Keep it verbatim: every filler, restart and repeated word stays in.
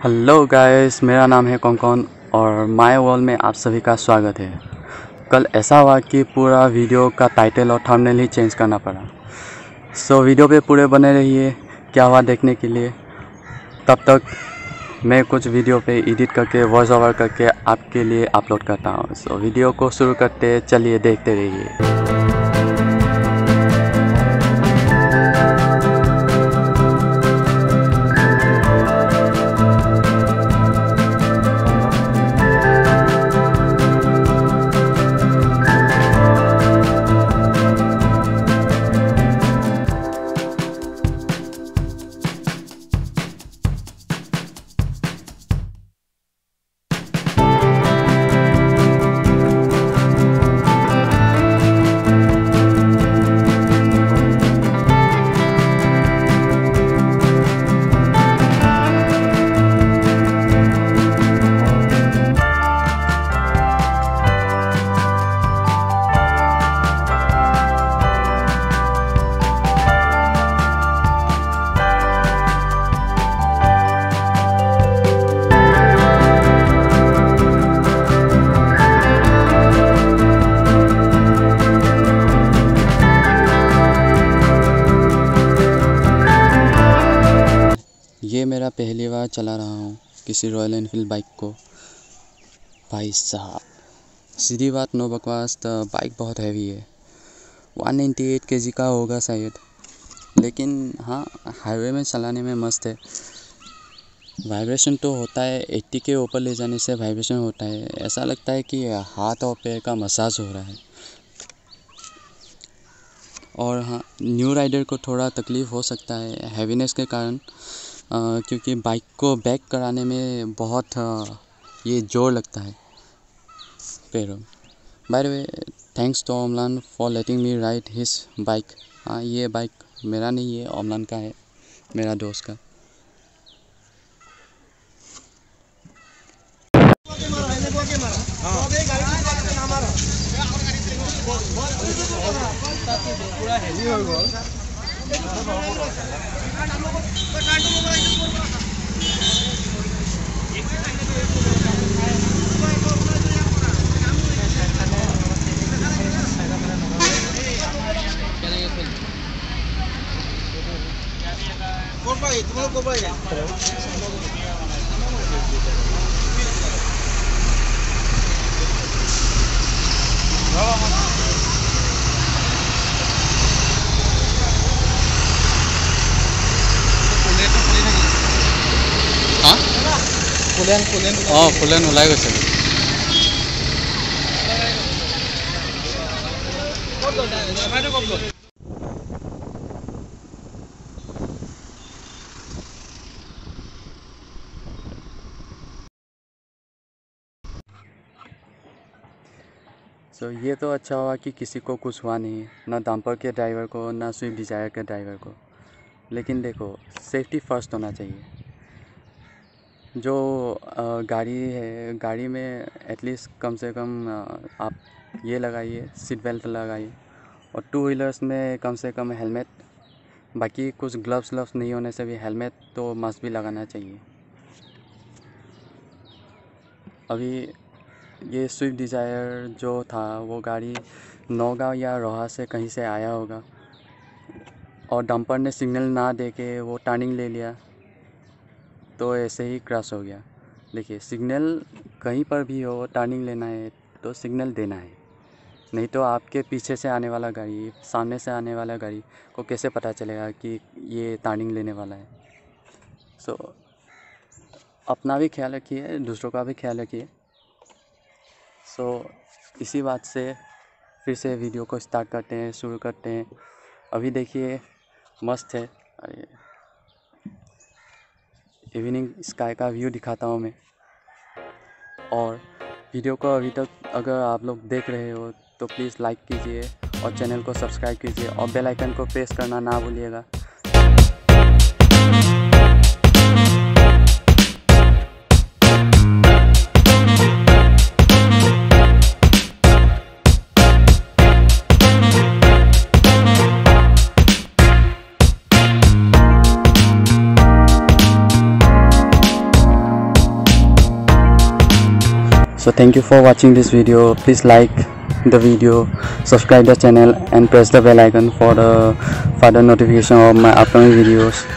Hello guys, मेरा नाम है कॉन्कॉन और माय वर्ल्ड में आप सभी का स्वागत है। कल ऐसा हुआ कि पूरा वीडियो का टाइटल और थंबनेल ही चेंज करना पड़ा। सो वीडियो पे पूरे बने रहिए क्या हुआ देखने के लिए। तब तक मैं कुछ वीडियो पे एडिट करके वॉइस ओवर करके आपके लिए अपलोड करता हूँ। सो वीडियो को शुरू करते चलिए, देखते रहिए। ये मेरा पहली बार चला रहा हूँ किसी रॉयल एनफील्ड बाइक को। भाई साहब, सीधी बात नो बकवास, तो बाइक बहुत हैवी है। एक सौ अट्ठानवे केजी का होगा शायद, लेकिन हाँ, हाईवे में चलाने में मस्त है। वाइब्रेशन तो होता है, अस्सी के ऊपर ले जाने से वाइब्रेशन होता है। ऐसा लगता है कि हाथ और पैर का मसाज हो रहा है। और हाँ, न्यू राइडर को थोड़ा तकलीफ़ हो सकता है हैवीनेस के कारण, Uh, क्योंकि बाइक को बैक कराने में बहुत uh, ये जोर लगता है पैरों। By the way, thanks to Omlan for letting me ride his bike. हाँ, ये बाइक मेरा नहीं है, ओमलान का है, मेरा दोस्त का। ফুলেন ফুলেন অঁ ফুলেন ওলাই গৈছে। सो ये तो अच्छा हुआ कि किसी को कुछ हुआ नहीं, ना डंपर के ड्राइवर को, ना स्विफ्ट डिज़ायर के ड्राइवर को। लेकिन देखो, सेफ्टी फर्स्ट होना चाहिए। जो गाड़ी है, गाड़ी में एटलीस्ट कम से कम आप ये लगाइए, सीट बेल्ट लगाइए। और टू व्हीलर्स में कम से कम हेलमेट, बाकी कुछ ग्लव्स ग्लव्स नहीं होने से भी हेलमेट तो मस्ट भी लगाना चाहिए। अभी ये स्विफ्ट डिज़ायर जो था, वो गाड़ी नौगांव या रोहा से कहीं से आया होगा, और डंपर ने सिग्नल ना दे के वो टर्निंग ले लिया, तो ऐसे ही क्रैश हो गया। देखिए, सिग्नल कहीं पर भी हो, टर्निंग लेना है तो सिग्नल देना है, नहीं तो आपके पीछे से आने वाला गाड़ी, सामने से आने वाला गाड़ी को कैसे पता चलेगा कि ये टर्निंग लेने वाला है। सो so, अपना भी ख्याल रखिए, दूसरों का भी ख्याल रखिए। सो so, इसी बात से फिर से वीडियो को स्टार्ट करते हैं, शुरू करते हैं। अभी देखिए, मस्त है, इवनिंग स्काई का व्यू दिखाता हूँ मैं। और वीडियो को अभी तक अगर आप लोग देख रहे हो तो प्लीज़ लाइक कीजिए और चैनल को सब्सक्राइब कीजिए और बेल आइकन को प्रेस करना ना भूलिएगा। So thank you for watching this video. Please like the video, subscribe the channel and press the bell icon for the further notification of my upcoming videos.